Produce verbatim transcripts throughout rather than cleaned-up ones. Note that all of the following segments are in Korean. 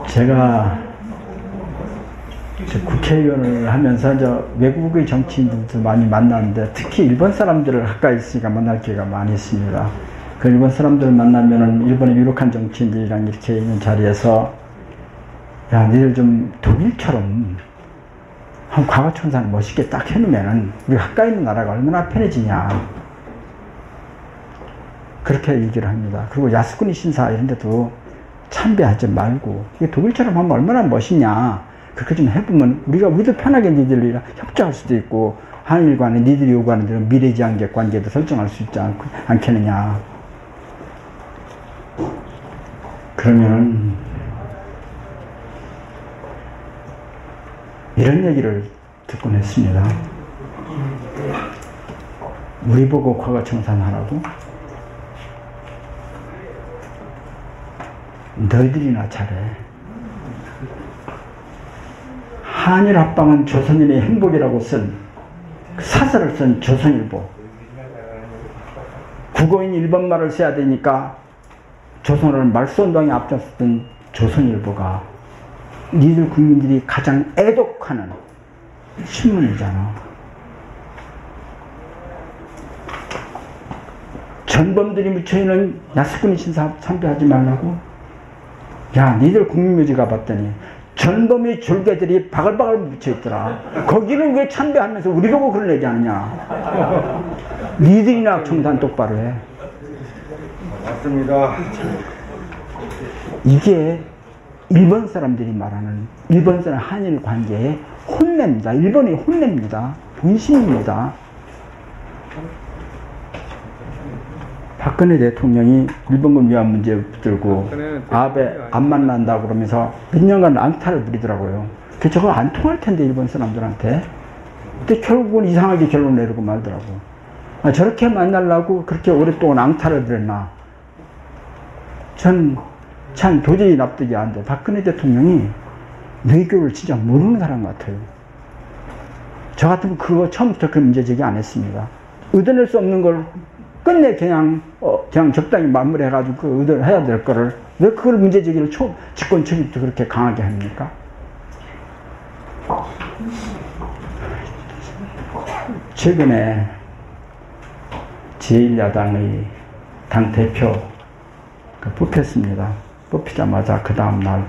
제가 국회의원을 하면서 저 외국의 정치인들도 많이 만났는데 특히 일본 사람들을 가까이 있으니까 만날 기회가 많이 있습니다. 그 일본 사람들을 만나면은 일본의 유력한 정치인들이랑 이렇게 있는 자리에서 야, 니들 좀 독일처럼 한 과거청산을 멋있게 딱 해놓으면은 우리 가까이 있는 나라가 얼마나 편해지냐. 그렇게 얘기를 합니다. 그리고 야스쿠니 신사 이런 데도 참배하지 말고 이게 독일처럼 하면 얼마나 멋있냐. 그렇게 좀 해보면 우리가 우리도 편하게 니들이랑 협조할 수도 있고 한일 간에 니들이 요구하는 대로 미래지향적 관계도 설정할 수 있지 않, 않겠느냐. 그러면 이런 얘기를 듣곤 했습니다. 우리 보고 과거청산하라고? 너희들이나 잘해. 한일 합방은 조선인의 행복이라고 쓴 그 사설을 쓴 조선일보. 국어인 일본말을 써야 되니까 조선어를 말소운동에 앞장섰던 조선일보가 니들 국민들이 가장 애독하는 신문이잖아. 전범들이 묻혀있는 야스쿠니 신사 참배하지 말라고? 야, 니들 국민묘지 가봤더니 전범의 졸개들이 바글바글 묻혀있더라. 거기는 왜 참배하면서 우리 보고 그런 얘기 하느냐. 니들이나 청산 똑바로 해. 맞습니다. 이게 일본 사람들이 말하는 일본 사람 한일 관계의 혼내입니다. 일본이 혼내입니다. 본심입니다. 박근혜 대통령이 일본군 위안 문제 붙들고 아베 안 만난다 그러면서 몇 년간 앙탈을 부리더라고요. 그 저거 안 통할 텐데 일본 사람들한테. 근데 결국은 이상하게 결론 내리고 말더라고. 아, 저렇게 만나려고 그렇게 오랫동안 앙탈을 부렸나. 전 참 도저히 납득이 안 돼. 박근혜 대통령이 외교를 진짜 모르는 사람 같아요. 저 같으면 그거 처음부터 그 문제 제기 안 했습니다. 의도낼 수 없는 걸 끝내 그냥 어, 그냥 적당히 마무리해가지고 그 의도를 해야 될 거를 왜 그걸 문제 제기를 초, 집권 초기부터 그렇게 강하게 합니까? 최근에 제일 야당의 당 대표 뽑혔습니다. 뽑히자마자 그 다음날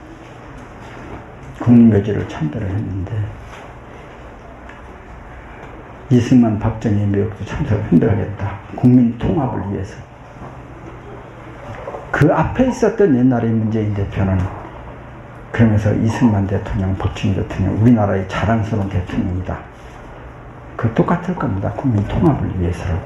국민묘지를 참배를 했는데 이승만, 박정희 묘역도 참석을 한다겠다. 국민 통합을 위해서. 그 앞에 있었던 옛날의 문재인 대표는 그러면서 이승만 대통령, 박정희 대통령, 우리나라의 자랑스러운 대통령이다. 그 똑같을 겁니다. 국민 통합을 위해서라고.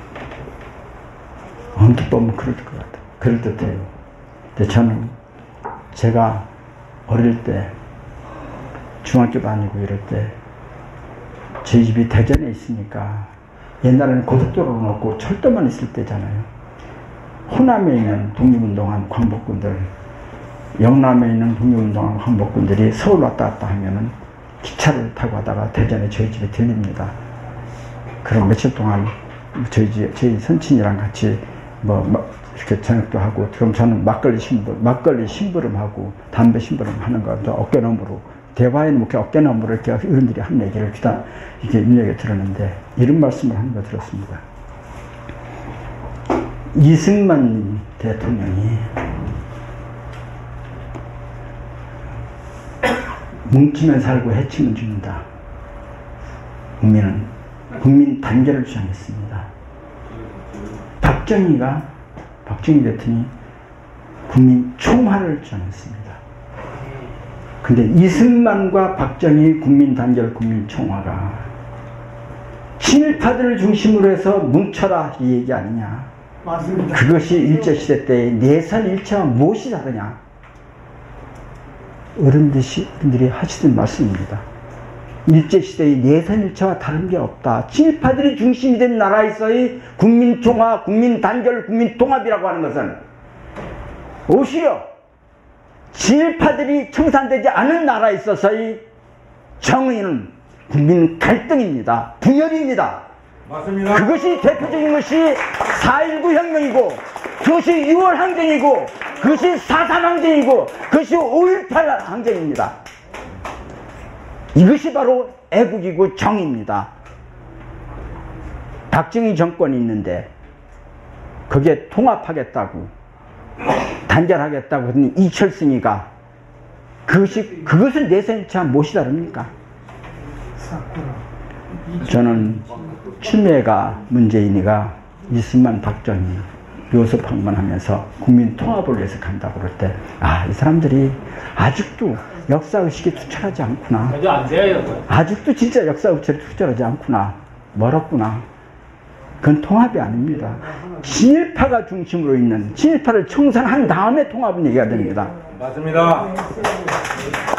언뜻 보면 그럴 것 같아요. 그럴 듯해요. 근데 저는 제가 어릴 때 중학교 다니고 이럴 때 저희 집이 대전에 있으니까 옛날에는 고속도로는 없고 철도만 있을 때잖아요. 호남에 있는 독립운동한 광복군들, 영남에 있는 독립운동한 광복군들이 서울 왔다 갔다 하면은 기차를 타고 가다가 대전에 저희 집에 들립니다. 그럼 며칠 동안 저희 집, 저희 선친이랑 같이 뭐 이렇게 저녁도 하고, 그럼 저는 막걸리 심부름, 막걸리 심부름하고 담배 심부름 하는 거 어깨너머로 대화에는 이렇게 어깨너머로 이렇게 어른들이 한 얘기를 기다 이렇게 인력에 들었는데 이런 말씀을 하는 거 들었습니다. 이승만 대통령이 뭉치면 살고 해치면 죽는다. 국민은 국민 단결을 주장했습니다. 박정희가 박정희 대통령이 국민 총화를 주장했습니다. 근데 이승만과 박정희 국민 단결 국민 총화가 친일파들을 중심으로 해서 뭉쳐라 이 얘기 아니냐. 맞습니다. 그것이 일제시대 때의 내선일체와 무엇이 다르냐. 어른들이 하시던 말씀입니다. 일제시대의 내선일체와 다른 게 없다. 친일파들이 중심이 된 나라에서의 국민총화, 국민단결, 국민통합이라고 하는 것은 오히려 친일파들이 청산되지 않은 나라에 있어서의 정의는 국민 갈등입니다. 분열입니다. 맞습니다. 그것이 대표적인 것이 사 일구 혁명이고 그것이 유월 항쟁이고 그것이 사삼 항쟁이고 그것이 오일팔 항쟁입니다. 이것이 바로 애국이고 정의입니다. 박정희 정권이 있는데 거기에 통합하겠다고 단결하겠다고 했더니 이철승이가 그것이 그것은 내센차 무엇이 다릅니까? 저는 추미애가 문재인이가 이승만 박정희 요소 방문하면서 국민 통합을 위해서 간다고 그럴 때 아, 이 사람들이 아직도 역사의식이 투철하지 않구나. 아직도 진짜 역사의식이 투철하지 않구나. 멀었구나. 그건 통합이 아닙니다. 친일파가 중심으로 있는 친일파를 청산한 다음에 통합은 얘기가 됩니다. 맞습니다.